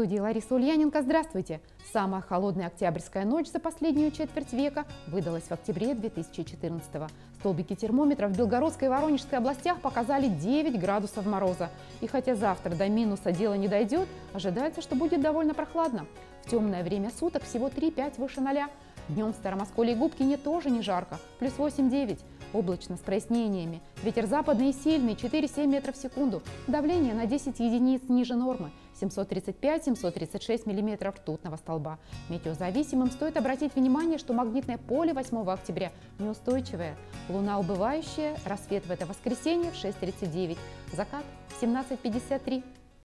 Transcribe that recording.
студии Лариса Ульяненко. Здравствуйте! Самая холодная октябрьская ночь за последнюю четверть века выдалась в октябре 2014-го. Столбики термометров в Белгородской и Воронежской областях показали 9 градусов мороза. И хотя завтра до минуса дело не дойдет, ожидается, что будет довольно прохладно. В темное время суток всего 3-5 выше 0. Днем в Старомосколье и Губкине тоже не жарко, плюс 8-9. Облачно с прояснениями. Ветер западный и сильный, 4-7 метров в секунду. Давление на 10 единиц ниже нормы, 735-736 миллиметров ртутного столба. Метеозависимым стоит обратить внимание, что магнитное поле 8 октября неустойчивое. Луна убывающая, рассвет в это воскресенье в 6:39, закат в 17:53.